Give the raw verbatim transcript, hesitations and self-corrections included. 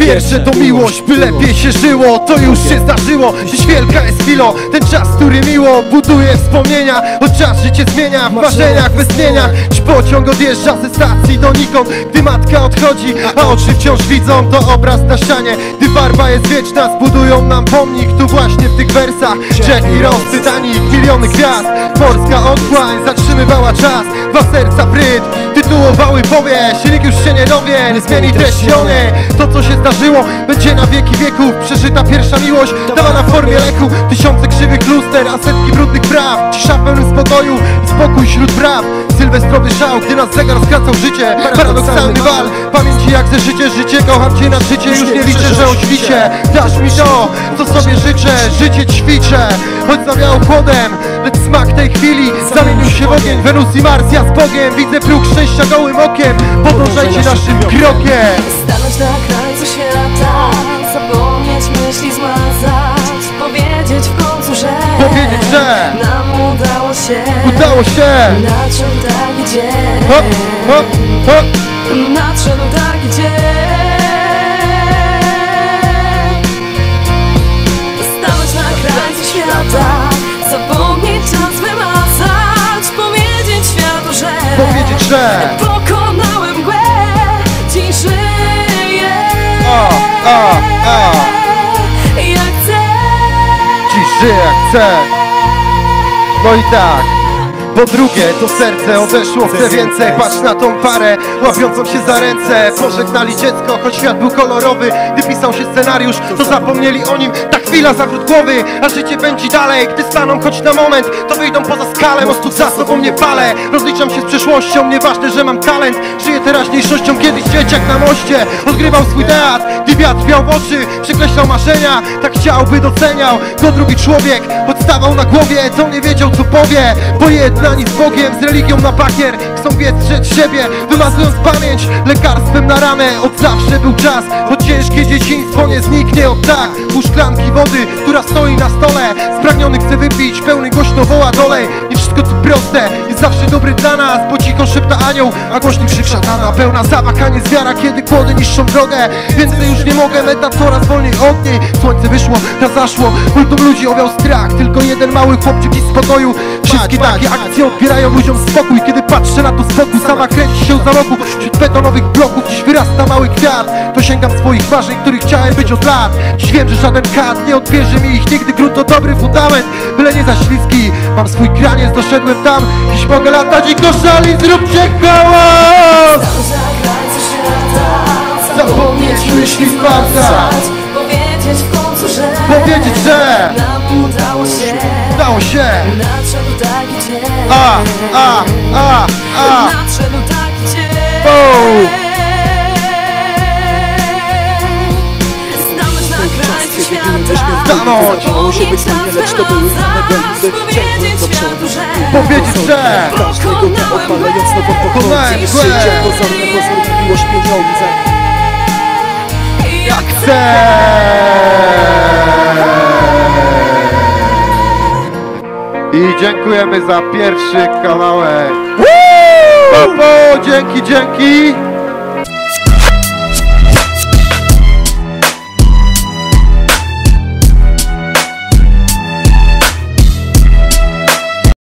pierwsze to miłość, by lepiej się żyło. To już się zdarzyło, dziś wielka jest chwilą. Ten czas, który miło buduje wspomnienia. Od czas życie zmienia, w marzeniach, we sneniach. Dziś pociąg odjeżdża ze stacji donikąd. Gdy matka odchodzi, a oczy wciąż widzą, to obraz na ścianie. Gdy barwa jest wieczna, zbudują nam pomnik. Tu właśnie w tych wersach Jack i Rose, Titanic, miliony gwiazd. Morska otchłań zatrzymywała czas. Dwa serca pryd tytułowały powieść. Nikt już się nie dowie, nie zmieni treści o niej. To co się zdarzyło będzie na wieki wieków. Przeżyta pierwsza miłość dawana w formie leku. Tysiące krzywych luster, a setki brudnych praw. Cisza w pełnym spokoju i spokój wśród praw. Sylwestrowy szał, gdy nas zegar skracał życie. Paradoksalny wal, pamięci jak ze życie. Życie, kocham cię na życie. Już nie liczę, że o świcie dasz mi to, co sobie życzę. Życie ćwiczę, choć zawiało chłodem, lecz smak tej chwili zamienił się w ogień. Wenus i Mars, ja z Bogiem. Widzę próg szczęścia gołym okiem. Podążajcie naszym krokiem. Stanąć na krańcu świata, zapomnieć myśli, zmazać. Powiedzieć w końcu, że Powiedzieć, że nam udało się. Udało się. Nadszedł taki dzień. Hop, hop, hop. Nadszedł taki dzień. Stanąć na krańcu świata, zapomnieć czas, wymazać. Powiedzieć światu, że Powiedzieć, że pokonałem mgłę, dziś żyję. A, a, a. Jak chcę. Dziś żyję jak chcę. No i tak. Po drugie, to serce odeszło, chcę więcej. Patrz na tą parę, łapiącą się za ręce. Pożegnali dziecko, choć świat był kolorowy. Gdy pisał się scenariusz, to zapomnieli o nim. Ta chwila zawrót głowy, a życie pędzi dalej. Gdy staną choć na moment, to wyjdą poza skalę. Mostów za sobą nie palę, rozliczam się z przeszłością. Nieważne, że mam talent, żyję teraźniejszością. Kiedyś dzieciak na moście odgrywał swój teatr. Gdy wiatr wiał w oczy, przekreślał marzenia. Tak chciałby doceniał go drugi człowiek. Podstawał na głowie, to nie wiedział co powie. Bo jedna ani z Bogiem, z religią na bakier. Chcą wietrzeć siebie, wymazując pamięć lekarstwem na ranę. Od zawsze był czas, choć ciężkie dzieciństwo nie zniknie od tak. Pół szklanki wody, która stoi na stole. Spragniony chce wypić, pełny głośno woła dolej. Nie wszystko tu proste, jest zawsze dobry dla nas. Bo cicho szepta anioł, a głośniej krzyk szatana. Pełna zamak, a nie zwiara, kiedy kłody niszczą drogę. Więcej już nie mogę, meta coraz wolniej od niej. Słońce wyszło, ta zaszło, multum ludzi owiał strach. Tylko jeden mały chłopczyk i spokoju. Wszystkie takie akcje odbierają ludziom spokój. Kiedy patrzę na to spokój, sama kręci się za rogu. Wśród betonowych bloków dziś wyrasta mały kwiat. To sięgam swoich marzeń, których chciałem być od lat. Dziś wiem, że żaden kat nie odbierze mi ich nigdy. Grunt to dobry fundament, byle nie za śliski. Mam swój graniec, doszedłem tam. Dziś mogę latać i do szali, zróbcie hałas. Zapomnieć myśli, zmazać. Powiedzieć w końcu, że Powiedzieć, że nam udało się. Udało się. Nadszedł taki dzień. A, a, a, a. Nadszedł taki dzień. Wow. Stanąć na krańcu świata. Stanąć. Może być nie, lecz to były same błędy. Powiedzieć światu, że Powiedzieć, że każdego odpalając nową pochodzi. Życie pozornego zrób miłość pieniądze. Jak chcę. I dziękujemy za pierwszy kawałek. Popo, dzięki, dzięki.